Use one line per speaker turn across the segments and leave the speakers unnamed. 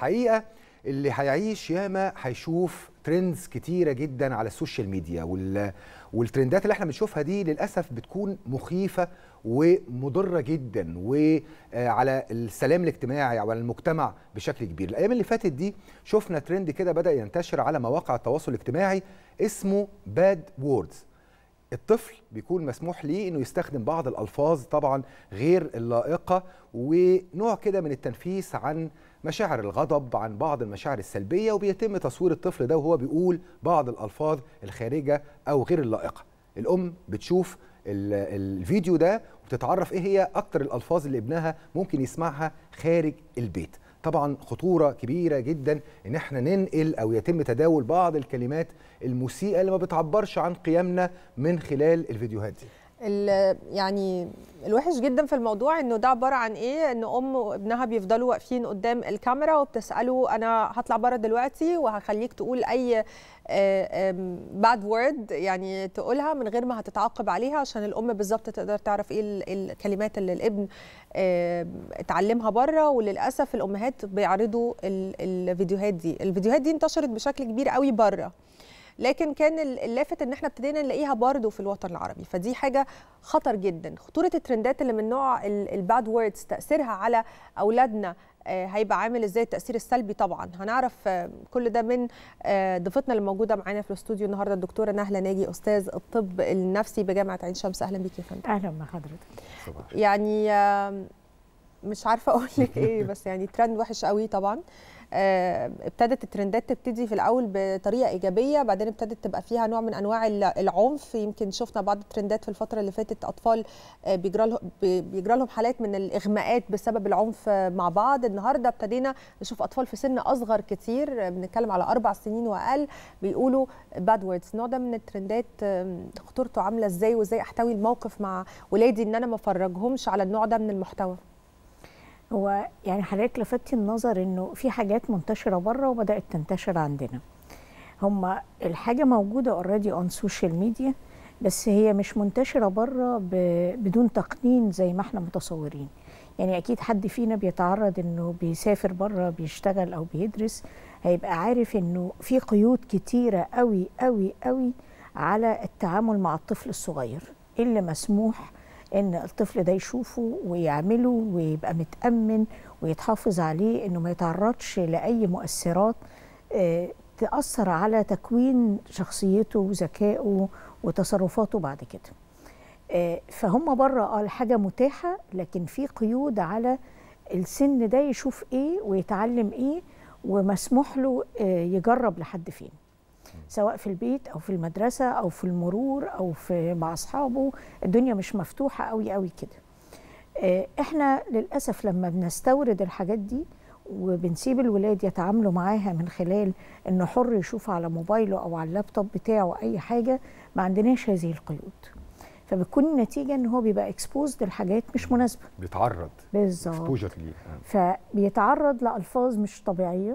الحقيقه اللي هيعيش ياما هيشوف ترندز كتيره جدا على السوشيال ميديا، والترندات اللي احنا بنشوفها دي للاسف بتكون مخيفه ومضره جدا وعلى السلام الاجتماعي او على المجتمع بشكل كبير. الايام اللي فاتت دي شفنا ترند كده بدا ينتشر على مواقع التواصل الاجتماعي اسمه باد ووردز. الطفل بيكون مسموح ليه انه يستخدم بعض الالفاظ طبعا غير اللائقه ونوع كده من التنفيس عن مشاعر الغضب، عن بعض المشاعر السلبيه، وبيتم تصوير الطفل ده وهو بيقول بعض الالفاظ الخارجه او غير اللائقه. الام بتشوف الفيديو ده وبتتعرف ايه هي اكتر الالفاظ اللي ابنها ممكن يسمعها خارج البيت. طبعا خطوره كبيره جدا ان احنا ننقل او يتم تداول بعض الكلمات المسيئه اللي ما بتعبرش عن قيمنا من خلال الفيديوهات دي.
يعني الوحش جدا في الموضوع انه ده عباره عن ايه؟ ان ام وابنها بيفضلوا واقفين قدام الكاميرا وبتساله انا هطلع بره دلوقتي وهخليك تقول اي باد وورد يعني تقولها من غير ما هتتعاقب عليها، عشان الام بالظبط تقدر تعرف ايه الكلمات اللي الابن اتعلمها بره. وللاسف الامهات بيعرضوا الفيديوهات دي انتشرت بشكل كبير قوي بره، لكن كان اللافت ان احنا ابتدينا نلاقيها برضه في الوطن العربي، فدي حاجه خطر جدا. خطوره الترندات اللي من نوع الباد ووردز تاثيرها على اولادنا هيبقى عامل ازاي؟ التاثير السلبي طبعا هنعرف كل ده من ضيفتنا اللي موجوده معانا في الاستوديو النهارده الدكتوره نهله ناجي، استاذ الطب النفسي بجامعه عين شمس. اهلا بيكي يا فندم.
اهلا بحضرتك.
يعني مش عارفه اقول لك ايه، بس يعني ترند وحش قوي طبعا. ابتدت الترندات تبتدي في الاول بطريقه ايجابيه، بعدين ابتدت تبقى فيها نوع من انواع العنف. يمكن شفنا بعض الترندات في الفتره اللي فاتت اطفال بيجرى لهم حالات من الاغماءات بسبب العنف مع بعض. النهارده ابتدينا نشوف اطفال في سن اصغر كتير، بنتكلم على 4 سنين واقل، بيقولوا باد ووردز. النوع ده من الترندات خطورته عامله ازاي، وازاي احتوي الموقف مع ولادي ان انا ما افرجهمش على النوع ده من المحتوى؟
هو يعني حضرتك لفتي النظر انه في حاجات منتشره بره وبدات تنتشر عندنا. هم الحاجه موجوده اوريدي اون سوشيال ميديا، بس هي مش منتشره بره بدون تقنين زي ما احنا متصورين. يعني اكيد حد فينا بيتعرض انه بيسافر بره بيشتغل او بيدرس، هيبقى عارف انه في قيود كتيره قوي قوي قوي على التعامل مع الطفل الصغير. ايه اللي مسموح ان الطفل ده يشوفه ويعمله ويبقى متأمن ويتحافظ عليه انه ما يتعرضش لاي مؤثرات تأثر على تكوين شخصيته وذكائه وتصرفاته بعد كده. فهم بره الحاجة متاحة، لكن في قيود على السن ده يشوف ايه ويتعلم ايه، ومسموح له يجرب لحد فين، سواء في البيت او في المدرسه او في المرور او مع اصحابه. الدنيا مش مفتوحه قوي قوي كده. احنا للاسف لما بنستورد الحاجات دي وبنسيب الولاد يتعاملوا معاها من خلال انه حر يشوف على موبايله او على اللابتوب بتاعه اي حاجه، ما عندناش هذه القيود، فبتكون النتيجه ان هو بيبقى اكسبوزد لحاجات مش مناسبه،
بيتعرض
بالظبط فبيتعرض لالفاظ مش طبيعيه،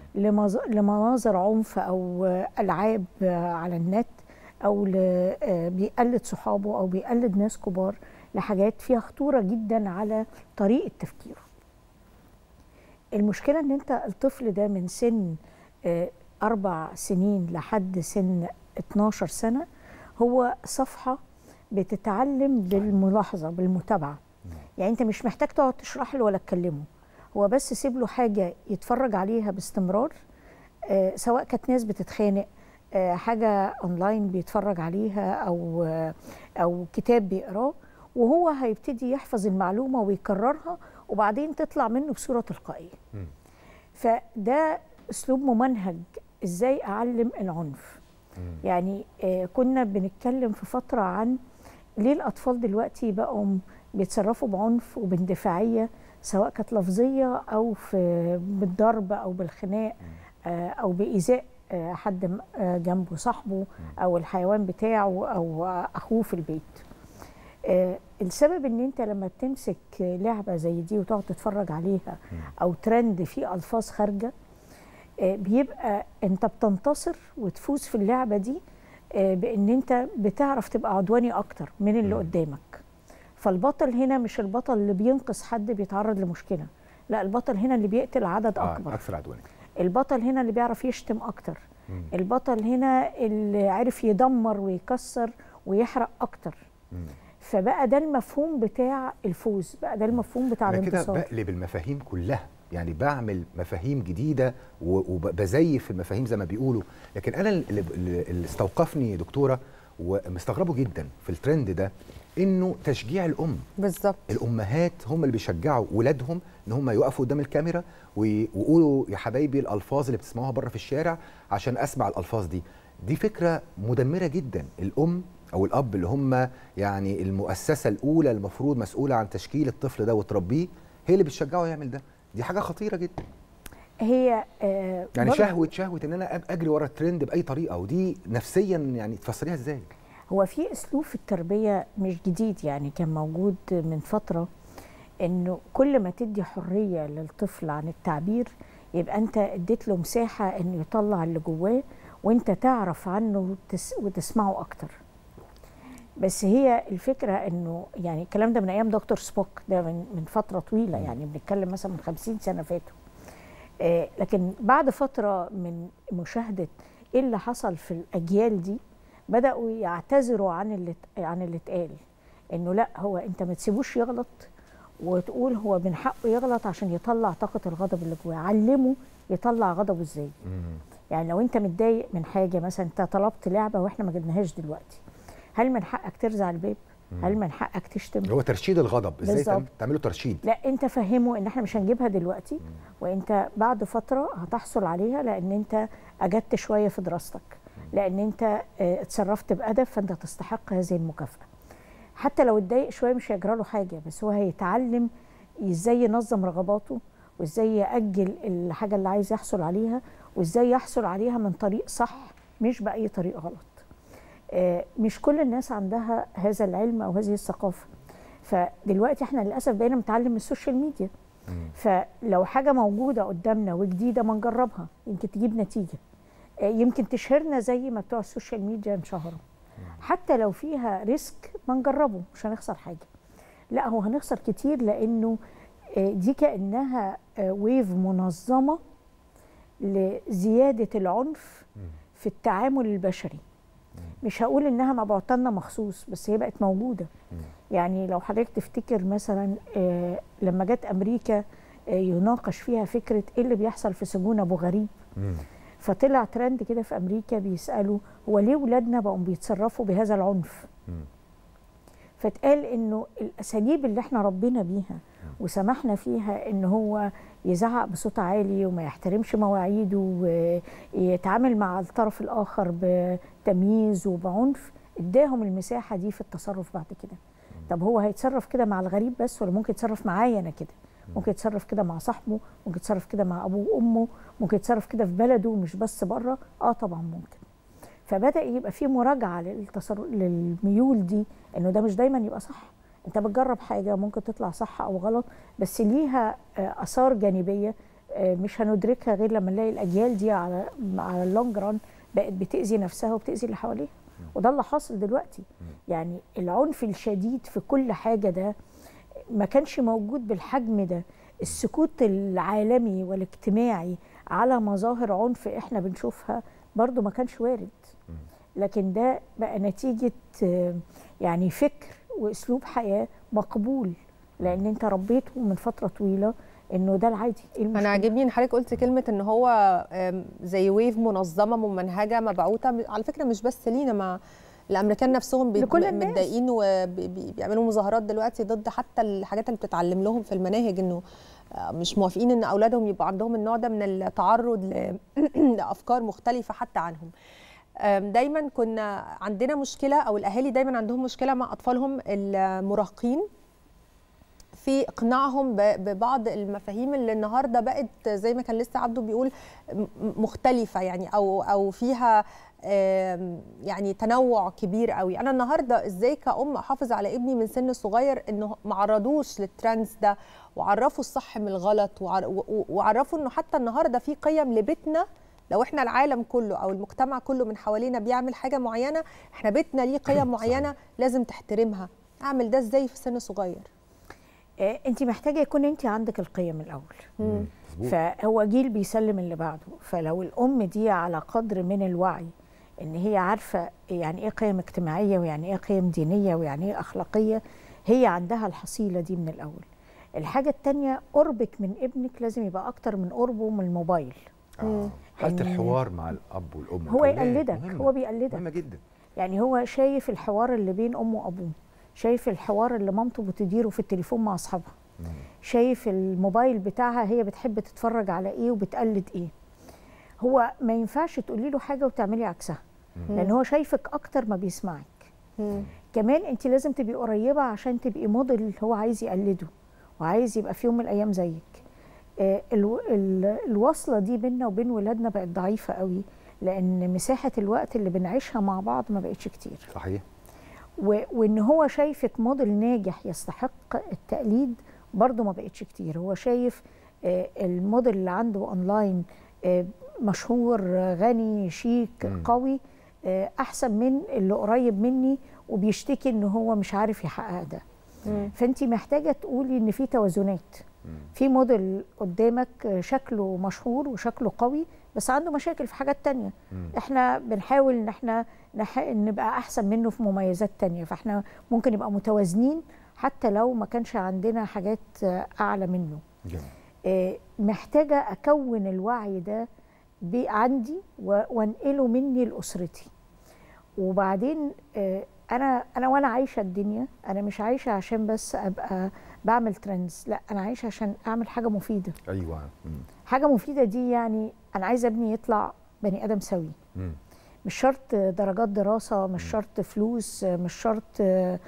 لمناظر عنف او العاب على النت، او بيقلد صحابه او بيقلد ناس كبار، لحاجات فيها خطوره جدا على طريقه تفكيره. المشكله ان انت الطفل ده من سن 4 سنين لحد سن 12 سنه هو صفحه بتتعلم بالملاحظه بالمتابعه. يعني انت مش محتاج تقعد تشرح له ولا تكلمه، هو بس سيب له حاجه يتفرج عليها باستمرار، سواء كانت ناس بتتخانق، حاجه اونلاين بيتفرج عليها، او كتاب بيقراه، وهو هيبتدي يحفظ المعلومه ويكررها وبعدين تطلع منه بصوره تلقائيه. فده اسلوب ممنهج ازاي اعلم العنف. يعني كنا بنتكلم في فتره عن ليه الاطفال دلوقتي بقوا بيتصرفوا بعنف وباندفاعيه، سواء كانت لفظيه او بالضرب او بالخناق او بايذاء حد جنبه، صاحبه او الحيوان بتاعه او اخوه في البيت. السبب ان انت لما بتمسك لعبه زي دي وتقعد تتفرج عليها او ترند فيه الفاظ خارجه، بيبقى انت بتنتصر وتفوز في اللعبه دي بان انت بتعرف تبقى عدواني اكتر من اللي قدامك. فالبطل هنا مش البطل اللي بينقذ حد بيتعرض لمشكله، لا، البطل هنا اللي بيقتل عدد اكبر،
اكثر عدوانيه.
البطل هنا اللي بيعرف يشتم اكتر، البطل هنا اللي عارف يدمر ويكسر ويحرق اكتر. فبقى ده المفهوم بتاع الفوز، بقى ده المفهوم بتاع الانتصار.
انا كده بقلب المفاهيم كلها، يعني بعمل مفاهيم جديده وبزيف المفاهيم زي ما بيقولوا. لكن انا اللي استوقفني دكتوره ومستغربه جدا في الترند ده انه تشجيع الام.
بالظبط،
الامهات هم اللي بيشجعوا ولادهم ان هم يقفوا قدام الكاميرا ويقولوا يا حبايبي الالفاظ اللي بتسمعوها بره في الشارع عشان اسمع الالفاظ دي. دي فكره مدمره جدا. الام او الاب اللي هم يعني المؤسسه الاولى المفروض مسؤوله عن تشكيل الطفل ده وتربيه، هي اللي بتشجعه يعمل ده. دي حاجه خطيره جدا.
هي
يعني شهوه ان انا اجري ورا الترند باي طريقه، ودي نفسيا يعني تفسريها ازاي؟
هو في اسلوب في التربيه مش جديد، يعني كان موجود من فتره، انه كل ما تدي حريه للطفل عن التعبير يبقى انت اديت له مساحه انه يطلع اللي جواه، وانت تعرف عنه وتسمعه اكتر. بس هي الفكره انه يعني الكلام ده من ايام دكتور سبوك، ده من فتره طويله، يعني بنتكلم مثلا من 50 سنه فاتوا. لكن بعد فتره من مشاهده ايه اللي حصل في الاجيال دي، بداوا يعتذروا عن اللي اتقال، انه لا، هو انت ما تسيبوش يغلط وتقول هو من حقه يغلط عشان يطلع طاقه الغضب اللي جواه. علمه يطلع غضبه ازاي. يعني لو انت متضايق من حاجه، مثلا انت طلبت لعبه واحنا ما جبناهاش دلوقتي، هل من حقك ترزع الباب؟ هل من حقك تشتم؟
هو ترشيد الغضب، ازاي تعمله ترشيد؟
لا، انت فهمه ان احنا مش هنجيبها دلوقتي، وانت بعد فتره هتحصل عليها لان انت اجدت شويه في دراستك، لان انت اتصرفت بادب، فانت تستحق هذه المكافاه. حتى لو اتضايق شويه مش هيجرى له حاجه، بس هو هيتعلم ازاي ينظم رغباته، وازاي ياجل الحاجه اللي عايز يحصل عليها، وازاي يحصل عليها من طريق صح مش باي طريق غلط. مش كل الناس عندها هذا العلم او هذه الثقافه. فدلوقتي احنا للاسف بقينا بنتعلم من السوشيال ميديا. فلو حاجه موجوده قدامنا وجديده ما نجربها، يمكن تجيب نتيجه، يمكن تشهرنا زي ما بتوع السوشيال ميديا انشهروا. حتى لو فيها ريسك ما نجربه، مش هنخسر حاجه. لا، هو هنخسر كتير، لانه دي كانها ويف منظمه لزياده العنف في التعامل البشري. مش هقول انها مبعوثنا مخصوص، بس هي بقت موجوده. يعني لو حضرتك تفتكر مثلا لما جت امريكا يناقش فيها فكره ايه اللي بيحصل في سجون ابو غريب، فطلع ترند كده في امريكا بيسالوا هو ليه ولادنا بقوا بيتصرفوا بهذا العنف. فتقال انه الاساليب اللي احنا ربينا بيها وسمحنا فيها ان هو يزعق بصوت عالي وما يحترمش مواعيده ويتعامل مع الطرف الاخر بتمييز وبعنف، اداهم المساحه دي في التصرف بعد كده. طب هو هيتصرف كده مع الغريب بس، ولا ممكن يتصرف معايا انا كده؟ ممكن يتصرف كده مع صاحبه، ممكن يتصرف كده مع ابوه وامه، ممكن يتصرف كده في بلده مش بس بره. طبعا ممكن. فبدا يبقى في مراجعه للميول دي، انه ده مش دايما يبقى صح. انت بتجرب حاجه ممكن تطلع صح او غلط، بس ليها اثار جانبيه مش هندركها غير لما نلاقي الاجيال دي على اللونج ران بقت بتاذي نفسها وبتاذي اللي حواليها. وده اللي حاصل دلوقتي. يعني العنف الشديد في كل حاجه ده ما كانش موجود بالحجم ده. السكوت العالمي والاجتماعي على مظاهر عنف احنا بنشوفها برضو ما كانش وارد. لكن ده بقى نتيجة يعني فكر واسلوب حياة مقبول، لان انت ربيته من فترة طويلة انه ده العادي.
انا عاجبني ان حضرتك قلت كلمة ان هو زي ويف منظمة ممنهجة مبعوثة، على فكرة مش بس لينا، مع الامريكان نفسهم متضايقين وبيعملوا مظاهرات دلوقتي ضد حتى الحاجات اللي بتتعلم لهم في المناهج، انه مش موافقين ان اولادهم يبقى عندهم النوع ده من التعرض لافكار مختلفة حتى عنهم. دايما كنا عندنا مشكله، او الاهالي دايما عندهم مشكله مع اطفالهم المراهقين في اقناعهم ببعض المفاهيم اللي النهارده بقت زي ما كان لسه عبده بيقول مختلفه، يعني او فيها يعني تنوع كبير قوي. انا النهارده ازاي كأم احافظ على ابني من سن صغير انه ما عرضوش للترندز ده، وعرفوا الصح من الغلط، وعرفوا انه حتى النهارده في قيم لبيتنا. لو احنا العالم كله او المجتمع كله من حوالينا بيعمل حاجه معينه، احنا بيتنا ليه قيم معينه لازم تحترمها. اعمل ده ازاي في سن صغير؟
انت محتاجه يكون انت عندك القيم الاول.
مظبوط.
فهو جيل بيسلم اللي بعده، فلو الام دي على قدر من الوعي ان هي عارفه يعني ايه قيم اجتماعيه ويعني ايه قيم دينيه ويعني ايه اخلاقيه، هي عندها الحصيله دي من الاول. الحاجه الثانيه، قربك من ابنك لازم يبقى اكتر من قربه من الموبايل.
حالة الحوار مع الاب والام
هو يقلدك، هو بيقلدك
مهمه جدا.
يعني هو شايف الحوار اللي بين امه وابوه، شايف الحوار اللي مامته بتديره في التليفون مع اصحابها، شايف الموبايل بتاعها هي بتحب تتفرج على ايه وبتقلد ايه. هو ما ينفعش تقولي له حاجه وتعملي عكسها، لان هو شايفك اكتر ما بيسمعك. كمان انت لازم تبقي قريبه عشان تبقي موديل هو عايز يقلده وعايز يبقى في يوم من الايام زيك. الوصله دي بيننا وبين ولادنا بقت ضعيفه قوي، لان مساحه الوقت اللي بنعيشها مع بعض ما بقتش كتير.
صحيح.
وان هو شايفك موديل ناجح يستحق التقليد برضه ما بقتش كتير. هو شايف الموديل اللي عنده اونلاين مشهور غني شيك قوي احسن من اللي قريب مني وبيشتكي ان هو مش عارف يحقق ده. فانت محتاجه تقولي ان في توازنات. في موديل قدامك شكله مشهور وشكله قوي بس عنده مشاكل في حاجات تانية. احنا بنحاول ان احنا نبقى احسن منه في مميزات تانية، فاحنا ممكن نبقى متوازنين حتى لو ما كانش عندنا حاجات اعلى منه. محتاجه اكون الوعي ده عندي وانقله مني لاسرتي. وبعدين انا وانا عايشه الدنيا، انا مش عايشه عشان بس ابقى بعمل ترندز، لا انا عايشه عشان اعمل حاجه مفيده.
ايوه.
حاجه مفيده دي يعني انا عايزه ابني يطلع بني ادم سوي. مش شرط درجات دراسه، مش شرط فلوس، مش شرط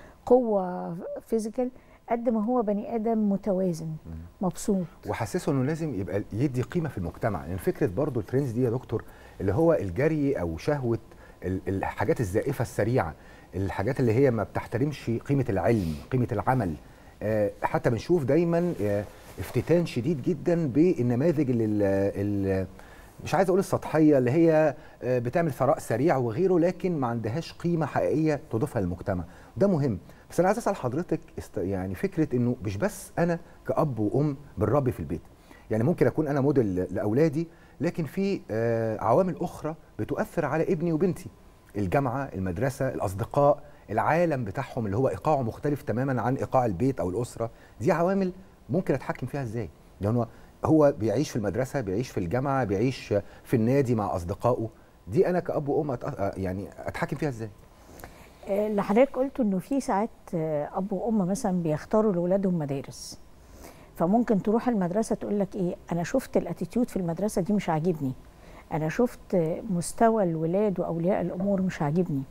قوه فيزيكال، قد ما هو بني ادم متوازن مبسوط.
وحسسه انه لازم يبقى يدي قيمه في المجتمع. يعني فكره برضو الترندز دي يا دكتور اللي هو الجري او شهوه الحاجات الزائفه السريعه، الحاجات اللي هي ما بتحترمش قيمه العلم، قيمه العمل. حتى بنشوف دايما افتتان شديد جدا بالنماذج اللي مش عايز اقول السطحيه، اللي هي بتعمل ثراء سريع وغيره، لكن ما عندهاش قيمه حقيقيه تضيفها للمجتمع. ده مهم. بس انا عايز اسال حضرتك يعني فكره انه مش بس انا كاب وام بنربي في البيت، يعني ممكن اكون انا موديل لاولادي، لكن في عوامل اخرى بتؤثر على ابني وبنتي. الجامعه، المدرسه، الاصدقاء، العالم بتاعهم اللي هو ايقاعه مختلف تماما عن ايقاع البيت او الاسره. دي عوامل ممكن اتحكم فيها ازاي؟ لانه هو بيعيش في المدرسه، بيعيش في الجامعه، بيعيش في النادي مع اصدقائه. دي انا كاب وام يعني اتحكم فيها ازاي؟
اللي حضرتك قلته انه في ساعات اب وام مثلا بيختاروا لاولادهم مدارس، فممكن تروح المدرسه تقول لك ايه، انا شفت الاتيتيود في المدرسه دي مش عاجبني، انا شفت مستوى الولاد واولياء الامور مش عاجبني.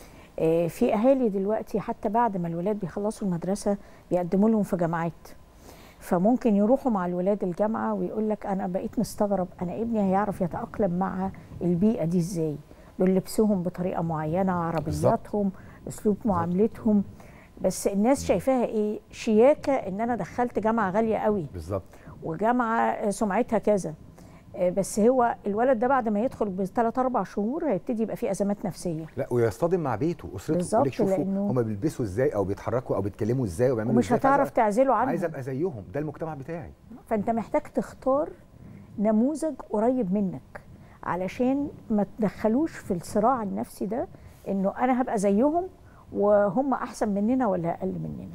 في اهالي دلوقتي حتى بعد ما الولاد بيخلصوا المدرسه بيقدموا لهم في جامعات، فممكن يروحوا مع الولاد الجامعه ويقول لك انا بقيت مستغرب، انا ابني هيعرف يتاقلم مع البيئه دي ازاي؟ دول لبسهم بطريقه معينه، عربياتهم، اسلوب معاملتهم، بس الناس شايفاها ايه؟ شياكه ان انا دخلت جامعه غاليه قوي
بالظبط،
وجامعه سمعتها كذا. بس هو الولد ده بعد ما يدخل ب3-4 شهور هيبتدي يبقى فيه ازمات نفسيه.
لا ويصطدم مع بيته واسرته،
بالظبط،
شوفوا هم بيلبسوا ازاي او بيتحركوا او بيتكلموا ازاي وبيعملوا
ومش هتعرف تعزله عنهم.
عايز ابقى زيهم، ده المجتمع بتاعي.
فانت محتاج تختار نموذج قريب منك علشان ما تدخلوش في الصراع النفسي ده، انه انا هبقى زيهم وهم احسن مننا ولا اقل مننا.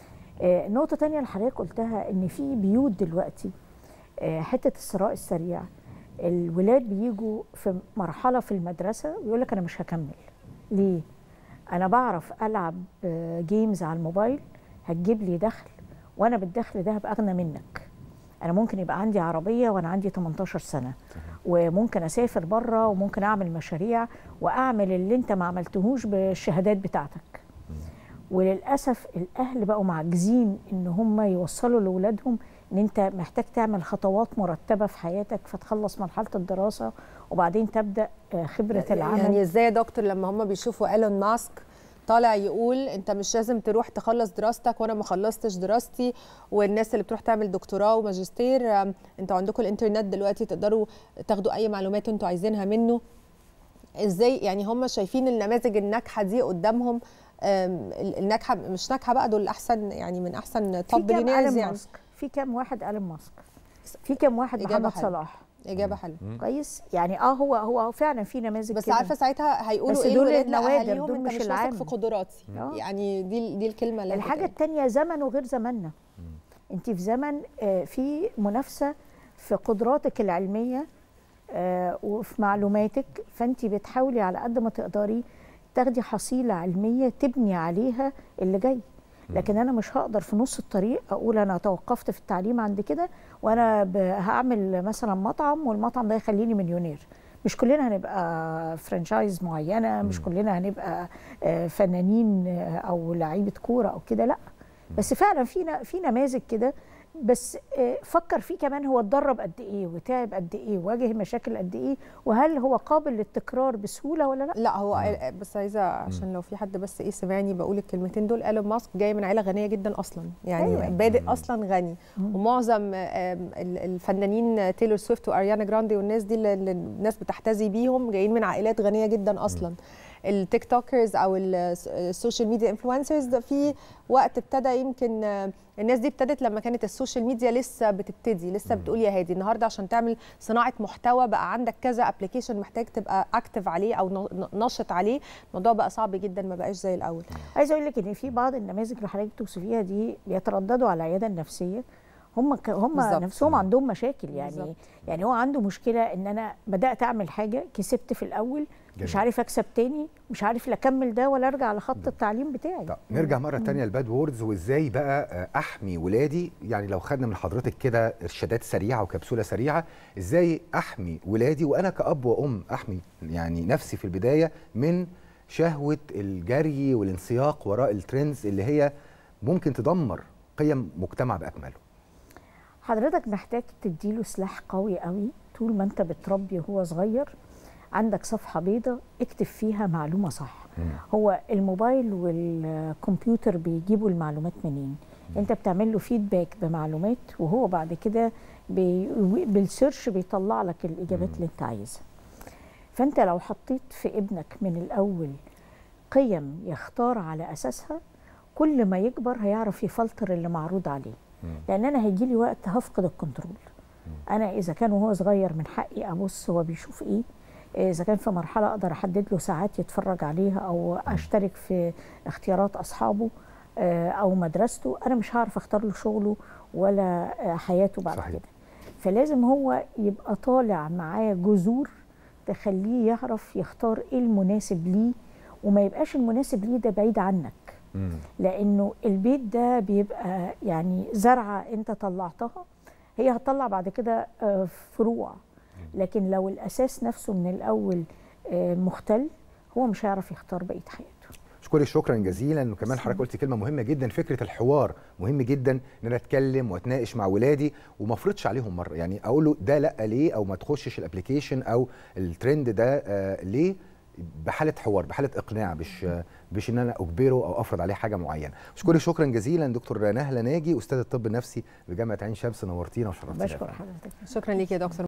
نقطه تانية اللي حضرتك قلتها ان في بيوت دلوقتي حته الثراء السريع، الولاد بيجوا في مرحله في المدرسه ويقول لك انا مش هكمل. ليه؟ انا بعرف العب جيمز على الموبايل هتجيب لي دخل، وانا بالدخل ده هبقى اغنى منك. انا ممكن يبقى عندي عربيه وانا عندي 18 سنه، وممكن اسافر بره وممكن اعمل مشاريع واعمل اللي انت ما عملتهوش بالشهادات بتاعتك. وللاسف الاهل بقوا معجزين ان هم يوصلوا لاولادهم ان انت محتاج تعمل خطوات مرتبه في حياتك، فتخلص مرحله الدراسه وبعدين تبدا خبره العمل.
يعني ازاي يا دكتور لما هم بيشوفوا ايلون ماسك طالع يقول انت مش لازم تروح تخلص دراستك وانا ما خلصتش دراستي، والناس اللي بتروح تعمل دكتوراه وماجستير انتوا عندكم الانترنت دلوقتي تقدروا تاخدوا اي معلومات انتوا عايزينها منه. ازاي يعني هم شايفين النماذج الناجحه دي قدامهم الناجحه مش ناجحه بقى، دول احسن يعني من احسن توب بليونيرز يعني.
في كام واحد ايلون ماسك، في كام واحد محمد صلاح.
اجابه حلوه
كويس يعني. هو فعلا في نماذج
بس
كده.
عارفه ساعتها هيقولوا ايه
دول
الولاد
النوادر، دول
انت
مش
مش واثق في قدراتي. يعني دي الكلمه اللي
الحاجه الثانيه زمن وغير زمننا. انت في زمن في منافسه في قدراتك العلميه وفي معلوماتك، فانت بتحاولي على قد ما تقدري تاخدي حصيله علميه تبني عليها اللي جاي. لكن انا مش هقدر في نص الطريق اقول انا توقفت في التعليم عند كده وانا هعمل مثلا مطعم والمطعم ده يخليني مليونير. مش كلنا هنبقى فرانشايز معينه، مش كلنا هنبقى فنانين او لعيبه كوره او كده، لا. بس فعلا في نماذج كده. بس فكر فيه كمان، هو اتدرب قد ايه وتعب قد ايه وواجه مشاكل قد ايه، وهل هو قابل للتكرار بسهوله ولا لا؟
لا هو بس عايزه عشان لو في حد بس سمعني بقول الكلمتين دول. ايلون ماسك جاي من عائله غنيه جدا اصلا، يعني بادئ اصلا غني. ومعظم الفنانين تايلور سويفت واريانا جراندي والناس دي اللي الناس بتحتذي بيهم جايين من عائلات غنيه جدا اصلا. التيك توكرز او السوشيال ميديا انفلونسرز ده في وقت ابتدى، يمكن الناس دي ابتدت لما كانت السوشيال ميديا لسه بتبتدي، لسه بتقول يا هادي. النهارده عشان تعمل صناعه محتوى بقى عندك كذا ابلكيشن محتاج تبقى اكتف عليه او نشط عليه، الموضوع بقى صعب جدا، ما بقاش زي الاول.
عايزه اقول لك ان في بعض النماذج اللي حضرتك توصفيها دي بيترددوا على العياده النفسيه، هم نفسهم عندهم مشاكل يعني. يعني هو عنده مشكله ان انا بدات اعمل حاجه كسبت في الاول، مش عارف اكسب تاني، مش عارف لا اكمل ده ولا ارجع لخط التعليم بتاعي.
طب نرجع مره تانية لباد ووردز، وازاي بقى احمي ولادي. يعني لو خدنا من حضرتك كده ارشادات سريعه وكبسوله سريعه، ازاي احمي ولادي وانا كأب وام احمي يعني نفسي في البدايه من شهوه الجري والانسياق وراء الترندز اللي هي ممكن تدمر قيم مجتمع باكمله.
حضرتك محتاج تديله سلاح قوي قوي طول ما انت بتربي وهو صغير. عندك صفحة بيضاء اكتب فيها معلومة صح. هو الموبايل والكمبيوتر بيجيبوا المعلومات منين؟ انت بتعمل له فيدباك بمعلومات، وهو بعد كده بالسيرش بيطلع لك الإجابات اللي انت عايزها. فانت لو حطيت في ابنك من الأول قيم يختار على أساسها، كل ما يكبر هيعرف يفلتر اللي معروض عليه. لأن أنا هيجي لي وقت هفقد الكنترول. أنا إذا كان وهو صغير من حقي أبص هو بيشوف إيه، إذا كان في مرحلة أقدر أحدد له ساعات يتفرج عليها أو أشترك في اختيارات أصحابه أو مدرسته، أنا مش هعرف أختار له شغله ولا حياته بعد صحيح. كده. فلازم هو يبقى طالع معاه جذور تخليه يعرف يختار إيه المناسب ليه، وما يبقاش المناسب ليه ده بعيد عنك. لأنه البيت ده بيبقى يعني زرعة أنت طلعتها، هي هتطلع بعد كده فروع. لكن لو الأساس نفسه من الأول مختل، هو مش هيعرف يختار بقية حياته.
اشكرك شكرا جزيلا. وكمان حضرتك قلتي كلمه مهمه جدا، فكره الحوار مهم جدا، ان انا اتكلم واتناقش مع ولادي وما افرضش عليهم مره. يعني اقول له ده لا ليه، او ما تخشش الابلكيشن او الترند ده ليه، بحاله حوار، بحاله اقناع، مش ان انا اجبره او افرض عليه حاجه معينه. اشكرك شكرا جزيلا دكتور نهله ناجي، استاذ الطب النفسي بجامعه عين شمس، نورتينا وشرفتينا.
بشكر حضرتك.
شكرا ليك يا دكتور.